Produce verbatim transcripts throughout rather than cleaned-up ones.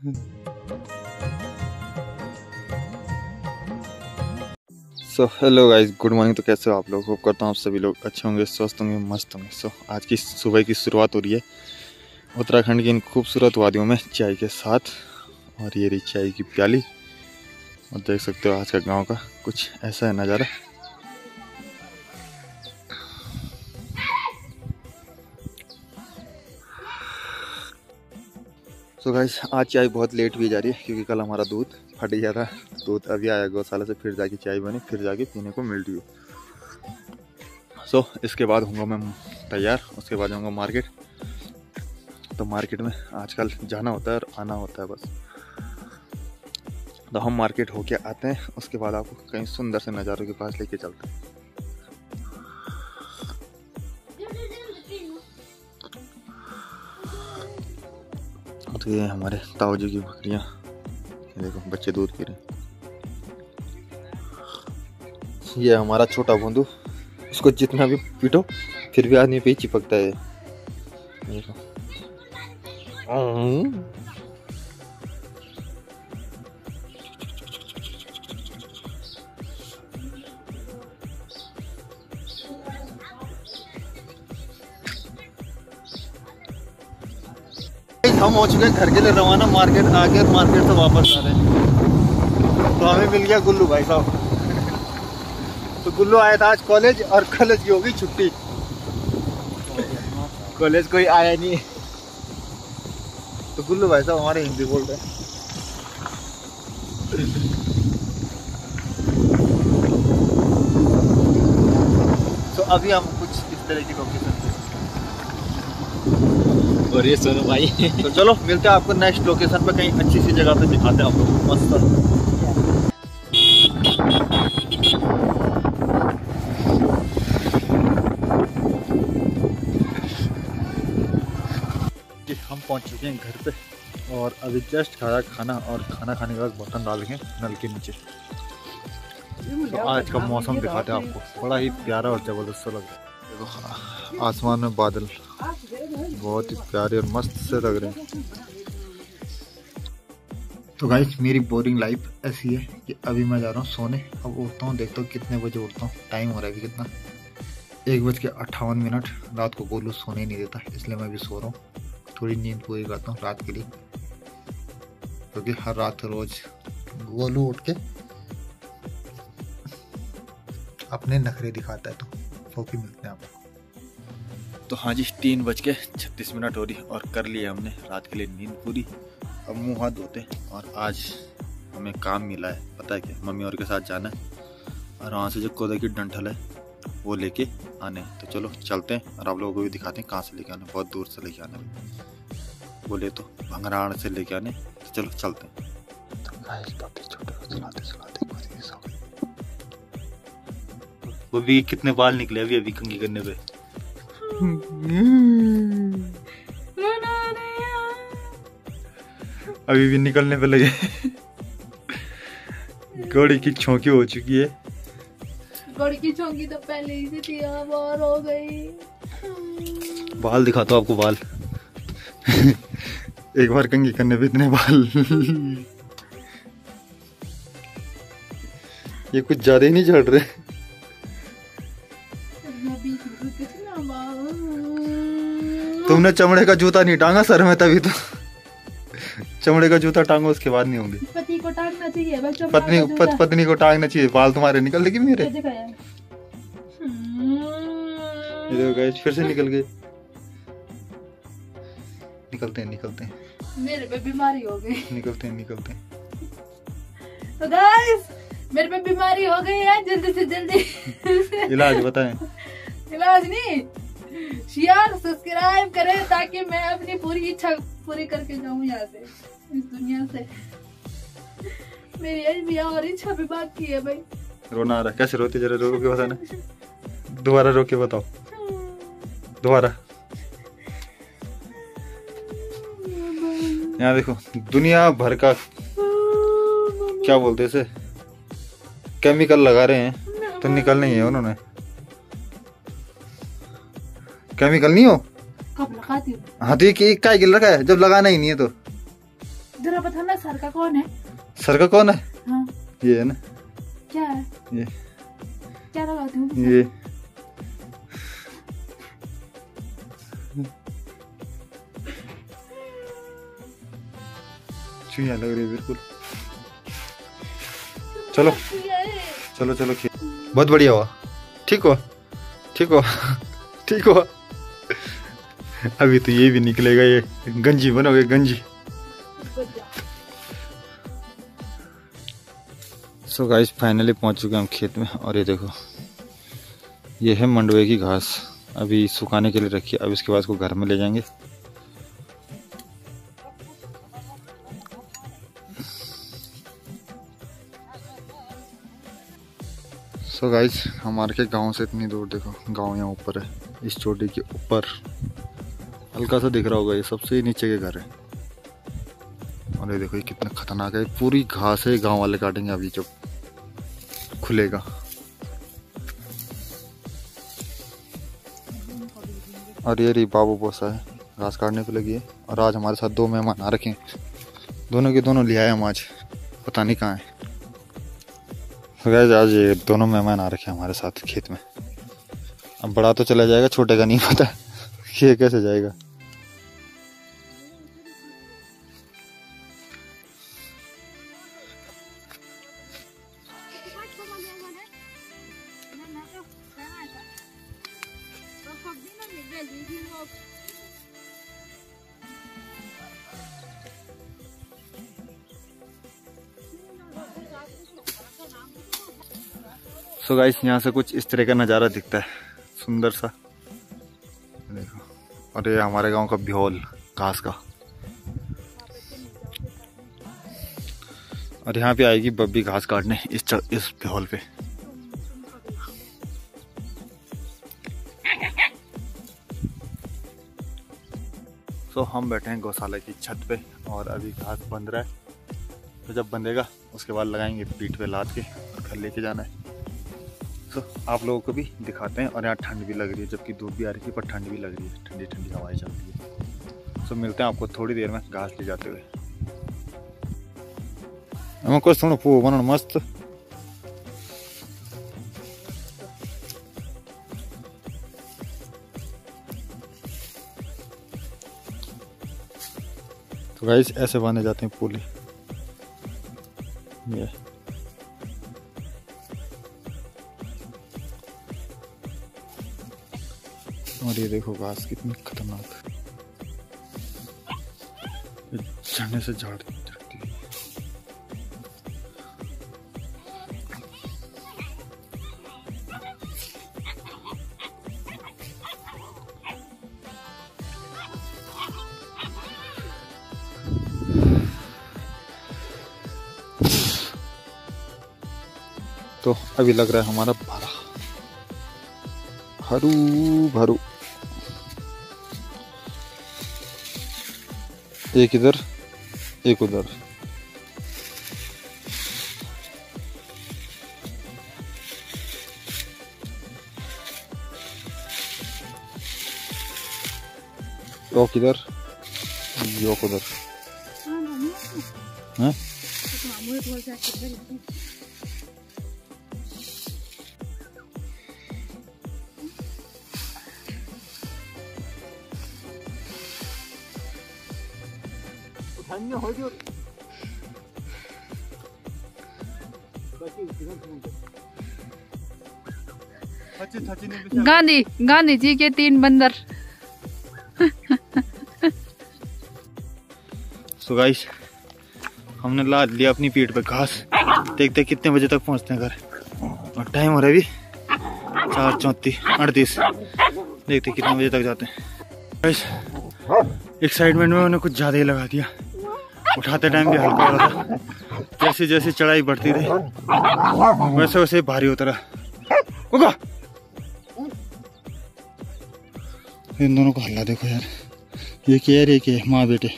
सो hello guys, good morning. तो कैसे हो आप लोग? होप करता हूँ आप सभी लोग अच्छे होंगे, स्वस्थ होंगे, मस्त होंगे। सो so, आज की सुबह की शुरुआत हो रही है उत्तराखंड की इन खूबसूरत वादियों में चाय के साथ। और ये रही चाय की प्याली और देख सकते हो आज का गांव का कुछ ऐसा है नज़ारा। सो so गाइस, आज चाय बहुत लेट भी जा रही है क्योंकि कल हमारा दूध फट गया था। दूध अभी आया गौशाला से, फिर जाके चाय बनी, फिर जाके पीने को मिल रही है। सो so, इसके बाद होऊंगा मैं तैयार, उसके बाद जाऊँगा मार्केट। तो मार्केट में आजकल जाना होता है और आना होता है बस। तो हम मार्केट होके आते हैं, उसके बाद आपको कहीं सुंदर से नज़ारों के पास लेके चलते हैं। तो ये हमारे ताऊ जी की बकरियाँ, देखो बच्चे दूध पी रहे हैं। ये हमारा छोटा बंधु, उसको जितना भी पीटो फिर भी आदमी पे ही चिपकता है। देखो हम हो चुके हैं घर के लिए रवाना। मार्केट आके मार्केट से वापस आ रहे हैं तो हमें मिल गया गुल्लू भाई साहब। तो गुल्लू आया था आज कॉलेज और कॉलेज की हो गई छुट्टी। कॉलेज कोई आया नहीं। तो गुल्लू भाई साहब हमारे हिंदी बोल रहे हैं। तो अभी हम कुछ इस तरह की लोकेशन और ये सोनू भाई। तो चलो मिलते हैं आपको नेक्स्ट लोकेशन पे, कहीं अच्छी सी जगह पे दिखाते हैं आप लोग मस्त। हम पहुंच चुके हैं घर पे और अभी जस्ट खाया खाना, और खाना खाने के बाद बर्तन डालेंगे नल के नीचे। तो आज का मौसम दिखाते हैं आपको, बड़ा ही प्यारा और जबरदस्त लग रहा है। देखो आसमान में बादल बहुत ही प्यारे और मस्त से लग रहे हैं। तो गाइस, मेरी बोरिंग लाइफ ऐसी है कि अभी मैं जा रहा हूँ सोने। अब उठता हूँ, देखता हूँ कितने बजे उठता हूँ। टाइम हो रहा है अभी कितना, एक बज के अट्ठावन मिनट। रात को गोलू सोने नहीं देता, इसलिए मैं भी सो रहा हूँ। थोड़ी नींद पूरी करता हूँ रात के लिए, क्योंकि हर रात रोज गोलू उठ के अपने नखरे दिखाता है। तो फोकी मिलते हैं आपको। तो हाँ जी, तीन बज के छत्तीस मिनट हो रही और कर लिया हमने रात के लिए नींद पूरी। अब मुंह हाथ धोते। और आज हमें काम मिला है, पता है क्या? मम्मी और के साथ जाना है और वहाँ से जो कोदा की डंठल है वो लेके आने। तो चलो चलते हैं और आप लोगों को भी दिखाते हैं कहाँ से लेके आने। बहुत दूर से लेके आने बोले तो भंगराड़ से लेके आने। तो चलो चलते हैं। तो गाइस, छोटे चलाते चलाते वो भी कितने बाल निकले अभी अभी कंघी करने पे। अभी भी निकलने पे लगे। घोड़ी की छौंकी हो चुकी है। घोड़ी की छौंकी तो पहले ही से थी, बार हो गई। बाल दिखाता हूँ आपको, बाल। एक बार कंघी करने पे इतने बाल। ये कुछ ज्यादा ही नहीं झड़ रहे। तुमने चमड़े का जूता नहीं टांगा सर में, तभी तो। चमड़े का जूता टांगो, उसके बाद नहीं होंगे। पति को टांगना चाहिए, पत्नी पत, पत्नी को टांगना चाहिए। बाल तुम्हारे निकल गए मेरे। ये देखो गाइस, फिर से निकल गए। निकलते हैं निकलते हैं मेरे पे बीमारी हो गई। निकलते हैं निकलते हैं। तो गाइस, मेरे पे बीमारी हो गई है, जल्दी से जल्दी इलाज बताएं। इलाज नहीं, शेयर सब्सक्राइब करें ताकि मैं अपनी पूरी इच्छा पूरी करके जाऊं यहाँ से, इस दुनिया से। मेरी आज भी और इच्छा भी बाकी है भाई। रोना आ रहा, कैसे रोते? जरा रो के बताना, दोबारा रो के बताओ, दोबारा। यहाँ देखो, दुनिया भर का क्या बोलते इसे, केमिकल लगा रहे हैं तो निकल नहीं है उन्होंने। केमिकल नहीं हो कब लगाती हूँ? हाँ तो ये क्या गिल रखा है जब लगाना ही नहीं है तो। जरा बताना सर का कौन है? सर का कौन है? हाँ। ये है ना। क्या है ये? क्या लगाती हूँ? ये चुईया लग रही है बिल्कुल। चलो चलो चलो खेल। बहुत बढ़िया हुआ। ठीक हुआ ठीक हुआ ठीक हुआ। अभी तो ये भी निकलेगा, ये गंजी बनोगे गंजी। सो गाइस फाइनली पहुंच चुके हैं हम खेत में और ये देखो ये है मंडवे की घास, अभी सुखाने के लिए रखी है। अब इसके बाद इसको घर में ले जाएंगे। सो so गाइस हमारे के गांव से इतनी दूर देखो, गांव यहाँ ऊपर है, इस चोटी के ऊपर हल्का सा दिख रहा होगा, ये सबसे नीचे के घर है। और ये देखो ये कितना खतरनाक है, पूरी घास है, गांव वाले काटेंगे अभी जब खुलेगा। और ये रही बाबू पोसा है, घास काटने पे लगी है। और आज हमारे साथ दो मेहमान आ रखे हैं, दोनों के दोनों ले आए हम आज, पता नहीं कहाँ है। तो गाइस आज ये दोनों मेहमान आ रखे हैं हमारे साथ खेत में। अब बड़ा तो चला जाएगा, छोटे का नहीं पता ये कैसे जाएगा। सो गाइस यहाँ से कुछ इस तरह का नज़ारा दिखता है, सुंदर सा देखो। और ये हमारे गांव का बिहोल घास का। और यहाँ पे आएगी बब्बी घास काटने इस च, इस बिहोल पे। सो हम बैठे हैं गौशाला की छत पे और अभी घास बंध रहा है, तो जब बंधेगा उसके बाद लगाएंगे पीठ पे लाद के और घर लेके जाना है। तो आप लोगों को भी दिखाते हैं। और यहाँ ठंड भी लग रही है, जबकि धूप भी आ रही है पर ठंड भी लग रही है, ठंडी ठंडी हवाएं चल रही है। तो मिलते हैं आपको थोड़ी देर में घास ले जाते हुए। हमें कुछ थोड़ा पो बनाना मस्त। तो गाइस ऐसे बांधे जाते हैं पूले। ये और ये देखो घास कितनी खतरनाक, झरने से झाड़ चढ़ती है। तो अभी लग रहा है हमारा भरा हरू भरू। एक इधर एक उधर। योक इधर योक उधर। हैं? गांधी गांधी जी के तीन बंदर। सो गाइस हमने लाद लिया अपनी पीठ पे घास। देखते कितने बजे तक पहुंचते हैं घर। और टाइम हो रहा है अभी चार चौंतीस अड़तीस। देखते कितने बजे तक जाते हैं। गाइस एक्साइटमेंट में उन्होंने कुछ ज़्यादा ही लगा दिया। उठाते टाइम भी हल्का हो रहा था, जैसे जैसे चढ़ाई बढ़ती रही वैसे वैसे भारी होता रहा। इन दोनों को हल्ला देखो यार, ये क्या है, ये क्या है, माँ बेटे।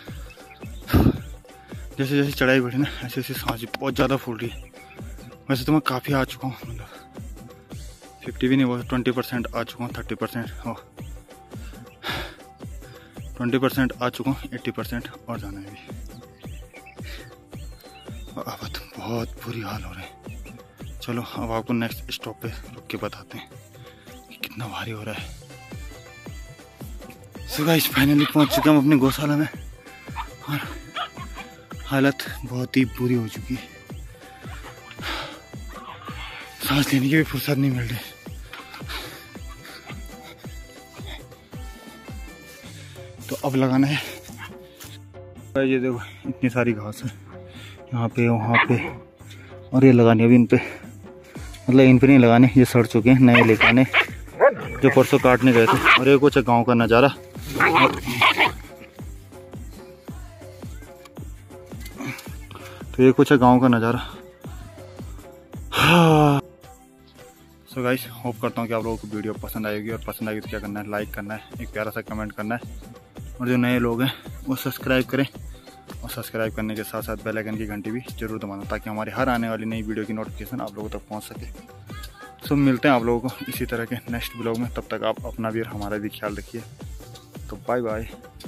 जैसे जैसे चढ़ाई बढ़ी ना ऐसे ऐसे सांस बहुत ज़्यादा फूल रही है। वैसे तो मैं काफ़ी आ चुका हूँ, मतलब फिफ्टी भी नहीं हुआ, ट्वेंटी परसेंट आ चुका हूँ, थर्टी परसेंट हो ट्वेंटी परसेंट आ चुका हूँ, एट्टी परसेंट और जाना है अभी। अब तो बहुत बुरी हाल हो रहे हैं। चलो अब आपको नेक्स्ट स्टॉप पे रुक के बताते हैं कि कितना भारी हो रहा है। सो गाइस फाइनली पहुंच चुके हम अपने गौशाला में और हालत बहुत ही बुरी हो चुकी है। सांस लेने की भी फुर्सत नहीं मिल रही। तो अब लगाना है। ये देखो इतनी सारी घास है यहाँ पे वहाँ पे, और ये लगानी अभी इन पे, मतलब इन पे नहीं लगाने, ये सड़ चुके हैं, नए लेके आने जो परसों काटने गए थे। और ये कुछ गांव का नज़ारा। तो ये कुछ है गांव का नज़ारा। सो गाइस होप करता हूँ कि आप लोगों को वीडियो पसंद आएगी, और पसंद आएगी तो क्या करना है, लाइक करना है, एक प्यारा सा कमेंट करना है, और जो नए लोग हैं वो सब्सक्राइब करें, और सब्सक्राइब करने के साथ साथ बेल आइकन की घंटी भी जरूर दबाना, ताकि हमारी हर आने वाली नई वीडियो की नोटिफिकेशन आप लोगों तक पहुंच सके। सो मिलते हैं आप लोगों को इसी तरह के नेक्स्ट ब्लॉग में। तब तक आप अपना भी और हमारा भी ख्याल रखिए। तो बाय बाय।